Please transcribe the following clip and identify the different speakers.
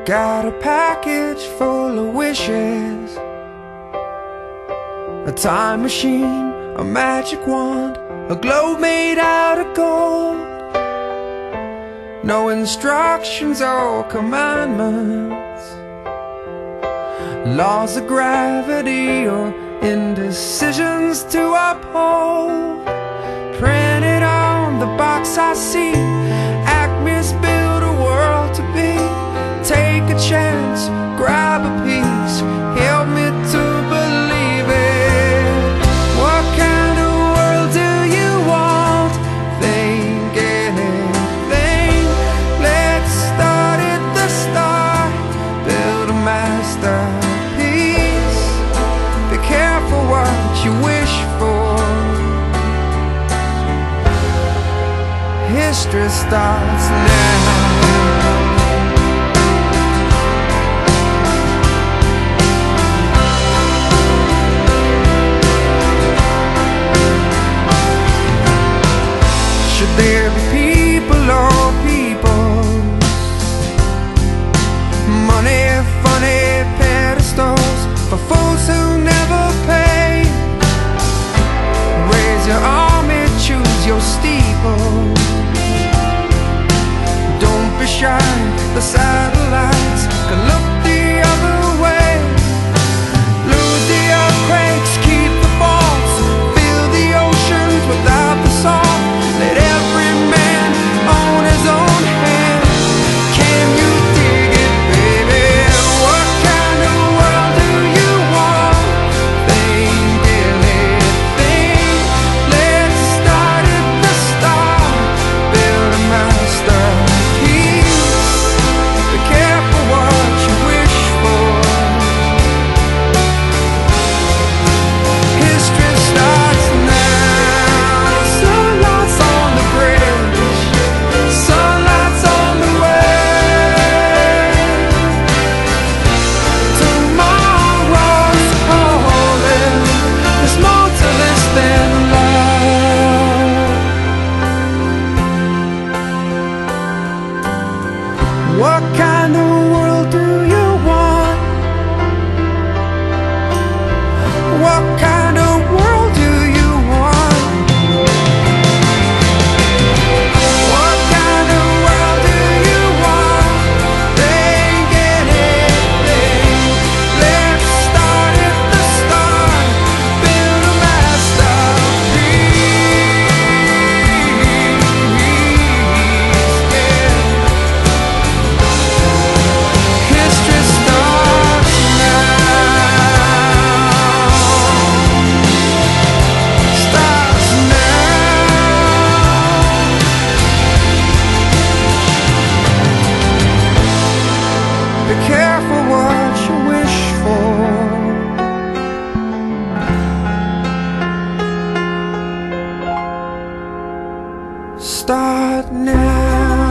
Speaker 1: Got a package full of wishes, a time machine, a magic wand, a globe made out of gold. No instructions or commandments, laws of gravity or indecisions to uphold. Printed on the box I see, Acme's built a world to be. Take a chance, grab a piece, help me to believe it. What kind of world do you want? Think anything. Let's start at the start, build a masterpiece. Be careful what you wish for. History starts now. Should there be people or peoples? Money, funny pedestals for fools who never pay. Raise your army, choose your steeple. Don't be shy, the satellites can look the other way. Lose the earthquakes, keep the faults, fill the oceans without the salt. Let every man own his own hand. Can you dig it, baby? What kind of world do you want? Think anything. Let's start at the start, build a masterpiece. Be careful what you wish for. History starts now. Sunlight's on the bridge, sunlight's on the way. Tomorrow's calling. There's more to this than love. What kind of world do you want? What kind of world do you want? What kind of world do you want? Think anything. Let's start at the start, build a masterpiece. History starts now. Starts now. Be careful what you wish for. Start now.